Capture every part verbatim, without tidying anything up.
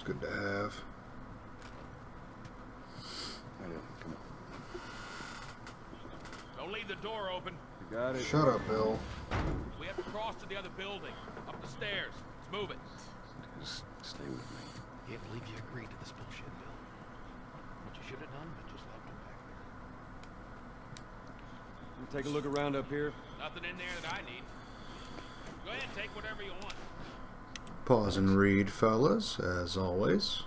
good to have. Come on. Don't leave the door open. You got it. Shut up, Bill. We have to cross to the other building. Up the stairs. Let's move it. Just stay with me. Can't believe you agreed to this bullshit, Bill. What you should have done, but just left him back there. You take a look around up here. Nothing in there that I need. Go ahead, take whatever you want. Pause and read, fellas, as always.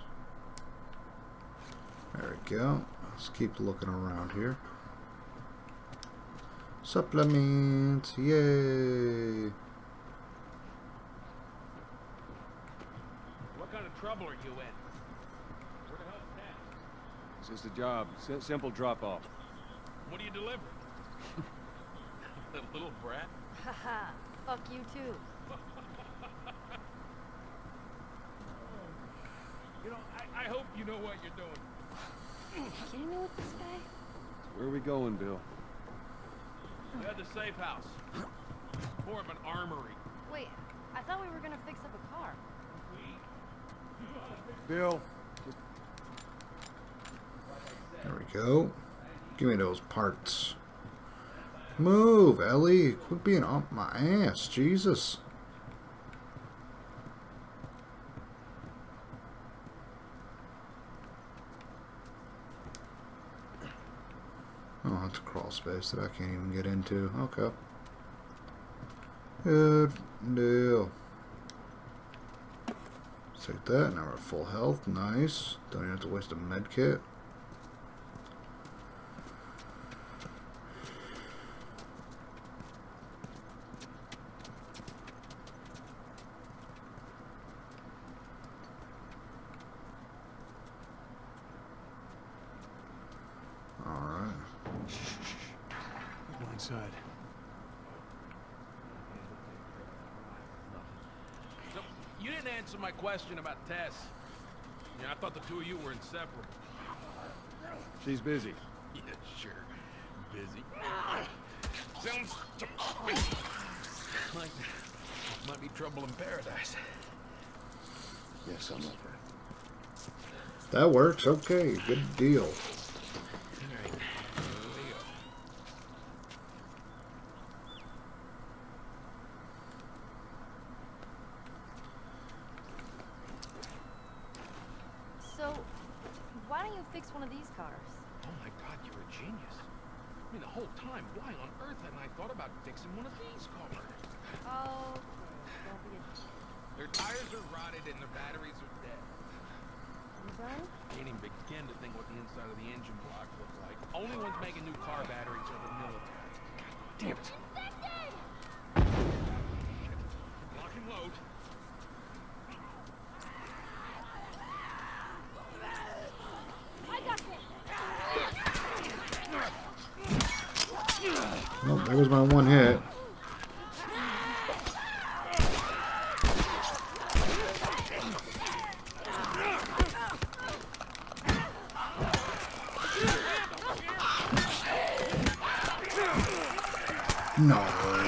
There we go. Let's keep looking around here. Supplements, yay! What kind of trouble are you in? Where the hell is that? It's just a job. S simple drop-off. What are you delivering? That little brat? Haha, fuck you too. You know, I, I hope you know what you're doing. Kidding me with this guy? Where are we going, Bill? We had the safe house. More of an armory. Wait, I thought we were gonna fix up a car. Bill. Just... There we go. Give me those parts. Move, Ellie. Quit being up my ass. Jesus. Oh, that's a crawl space that I can't even get into. Okay. Good deal. Let's take that. Now we're at full health. Nice. Don't even have to waste a med kit. Inside. So, you didn't answer my question about Tess. Yeah, I thought the two of you were inseparable. She's busy. Yeah, sure. Busy. Sounds like might be trouble in paradise. Yeah, something like that. That works. Okay, good deal. Fix one of these cars. Oh my God, you're a genius. I mean, the whole time, why on earth hadn't I thought about fixing one of these cars? Oh, don't be a... Their tires are rotted and their batteries are dead. I'm done? Can't even begin to think what the inside of the engine block looks like. Only ones making new car batteries are the military. God damn it. Lock and load. Well, there was my one hit. No.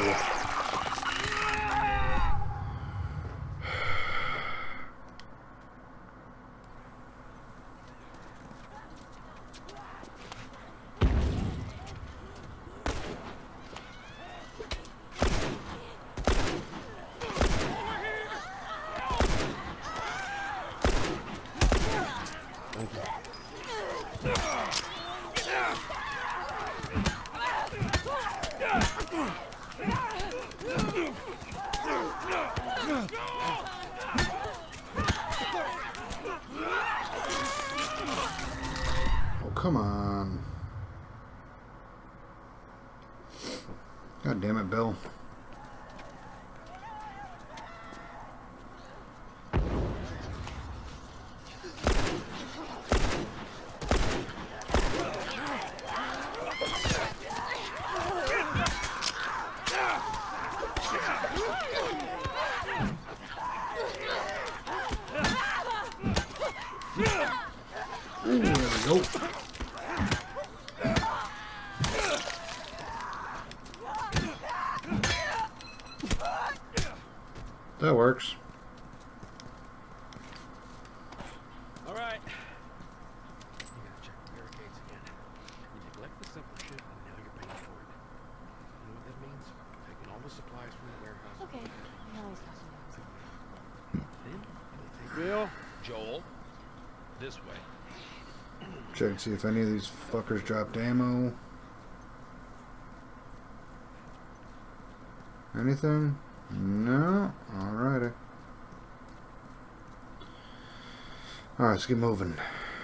Oh, come on. God damn it, Bill. Ooh, there we go. That works. Bill? Joel, this way. Check and see if any of these fuckers dropped ammo. Anything? No? Alrighty. Alright, let's get moving.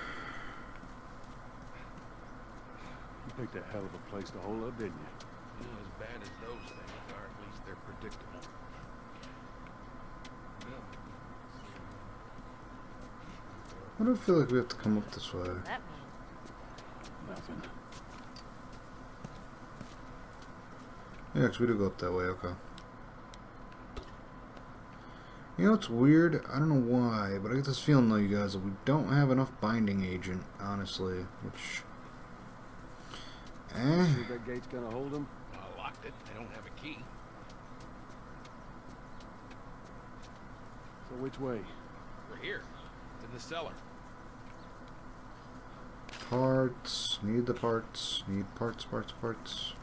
You picked a hell of a place to hole up, didn't you? You know, as bad as those things are, at least they're predictable. I don't feel like we have to come up this way. That mean? Nothing. Yeah, because we do go up that way, okay. You know, it's weird. I don't know why, but I get this feeling, though, you guys, that we don't have enough binding agent, honestly. Which... Eh. Think that gate's gonna hold them? I locked it. I don't have a key. So which way? We're here. It's in the cellar. Parts. Need the parts. Need parts, parts, parts.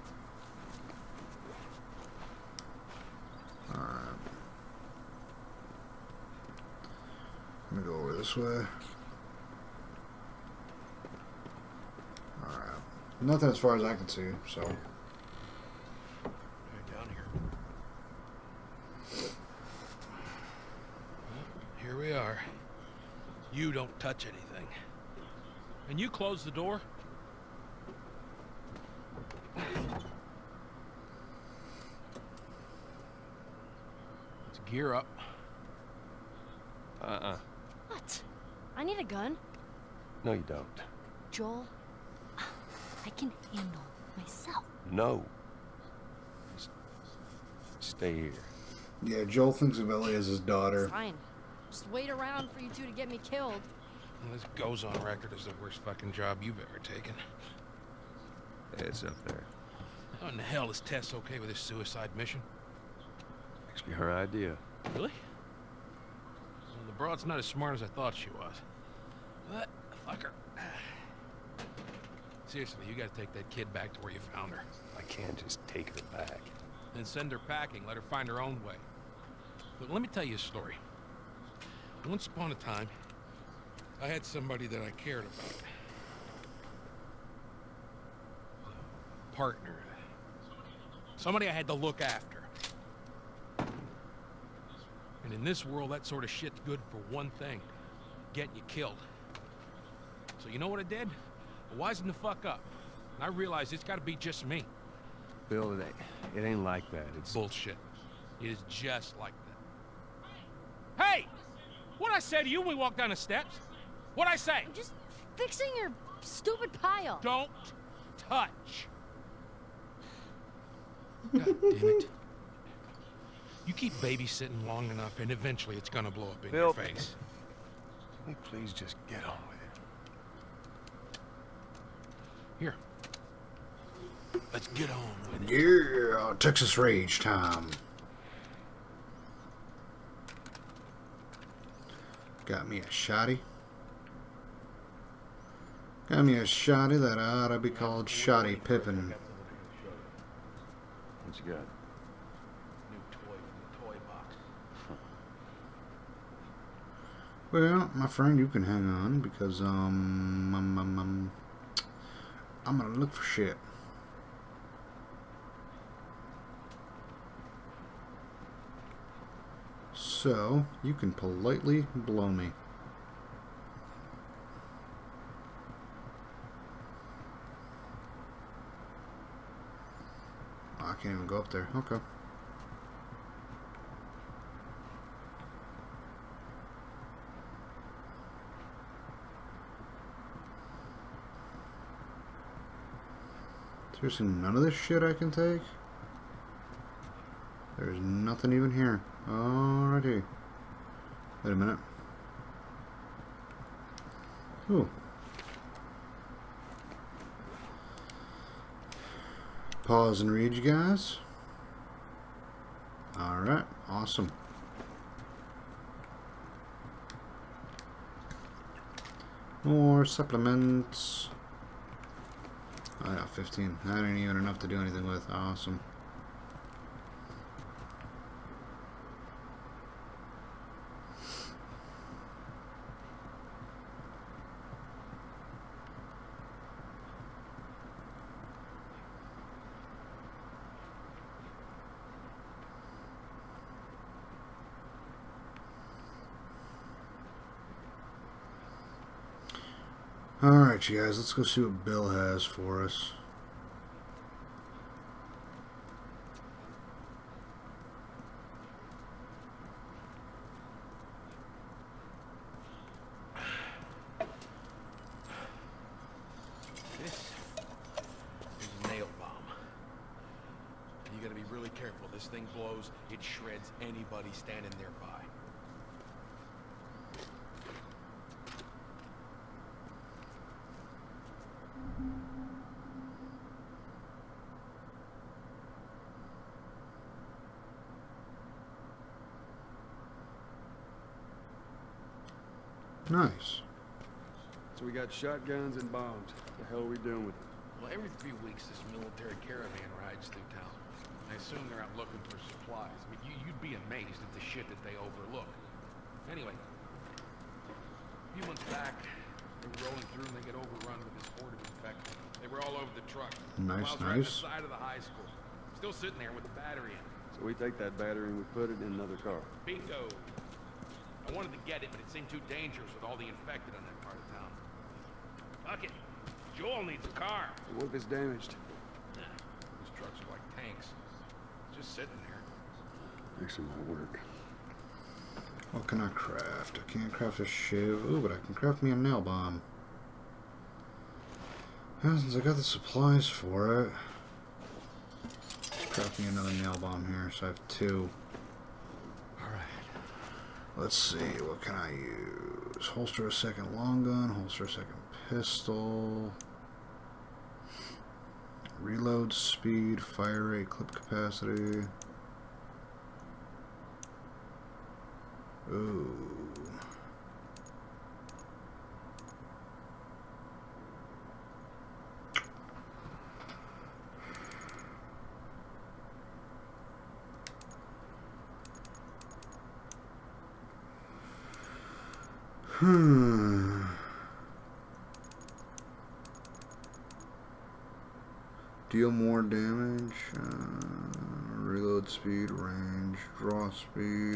Alright. Let me go over this way. Alright. Nothing as far as I can see, so. Right down here. Well, here we are. You don't touch anything. And you close the door? Let's gear up. Uh-uh. What? I need a gun. No, you don't. Joel, I can handle myself. No. Just stay here. Yeah, Joel thinks of Ellie as his daughter. Fine. Just wait around for you two to get me killed. Well, this goes on record as the worst fucking job you've ever taken. It's up there. How in the hell is Tess okay with this suicide mission? Actually, her idea. Really? Well, the broad's not as smart as I thought she was. But, fuck her. Seriously, you gotta take that kid back to where you found her. I can't just take her back. Then send her packing, let her find her own way. But let me tell you a story. Once upon a time, I had somebody that I cared about. A partner. Somebody I had to look after. And in this world, that sort of shit's good for one thing. Getting you killed. So you know what I did? I wisened the fuck up. And I realized it's gotta be just me. Bill, it ain't, it ain't like that. It's Bullshit. It is just like that. Hey! What'd I say to you when we walked down the steps? What'd I say? I'm just fixing your stupid pile. Don't touch. God damn it. You keep babysitting long enough, and eventually it's gonna blow up in Bill. your face. Can we please just get on with it? Here. Let's get on with it. Yeah, Texas Rage time. Got me a shotty. Got me a shotty that ought to be called Shotty Pippin. What you got? New toy from the toy box. Well, my friend, you can hang on because um, um, um, um I'm gonna look for shit. So you can politely blow me. Oh, I can't even go up there. Okay. Seriously, none of this shit I can take? There's nothing even here. Alrighty. Wait a minute. Ooh. Pause and read, you guys. Alright, awesome. More supplements. Oh yeah, fifteen. That ain't even enough to do anything with. Awesome. Alright, you guys, let's go see what Bill has for us. This is a nail bomb. You gotta be really careful. This thing blows, it shreds anybody standing nearby. Nice. So we got shotguns and bombs. What the hell are we doing with it? Well, every three weeks this military caravan rides through town. I assume they're out looking for supplies. I mean, you, you'd be amazed at the shit that they overlook. Anyway, a few months back, they were rolling through and they get overrun with this horde of infected. They were all over the truck. Nice, Miles right on the nice. side of the high school. Still sitting there with the battery in. So we take that battery and we put it in another car. Bingo. I wanted to get it, but it seemed too dangerous with all the infected in that part of town. Fuck it. Joel needs a car. So what if it's damaged? Nah, these trucks are like tanks. Just sitting there. Actually might work. What can I craft? I can't craft a shiv. Ooh, but I can craft me a nail bomb. Yeah, since I got the supplies for it. Let's craft me another nail bomb here, so I have two. Alright. Let's see, what can I use? Holster a second long gun, holster a second pistol. Reload speed, fire rate, clip capacity. Ooh. Hmm. Deal more damage. Uh, reload speed, range, draw speed.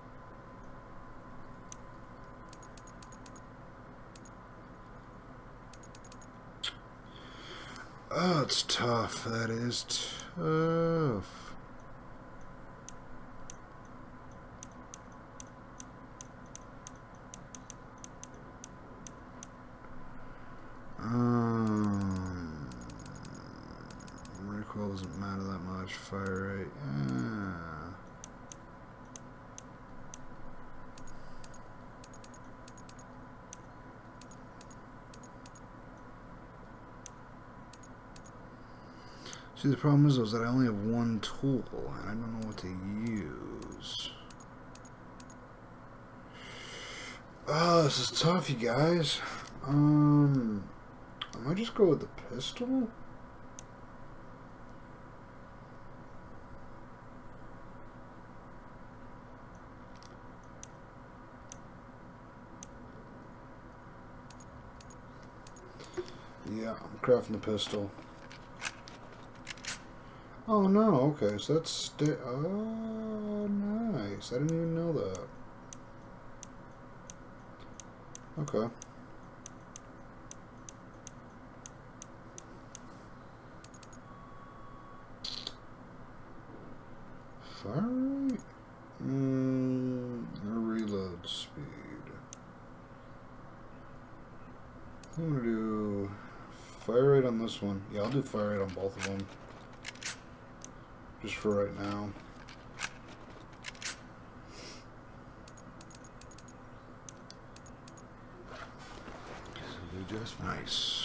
Oh, it's tough. That is tough. Um, recoil doesn't matter that much. Fire rate. Yeah. See, the problem is, is that I only have one tool, and I don't know what to use. Oh, this is tough, you guys. Um, I might just go with the pistol. Yeah, I'm crafting the pistol. Oh no, okay, so that's sti- oh, nice. I didn't even know that. Okay. Fire rate? Mm, or reload speed. I'm gonna do fire rate on this one. Yeah, I'll do fire rate on both of them. Just for right now. So they just Nice.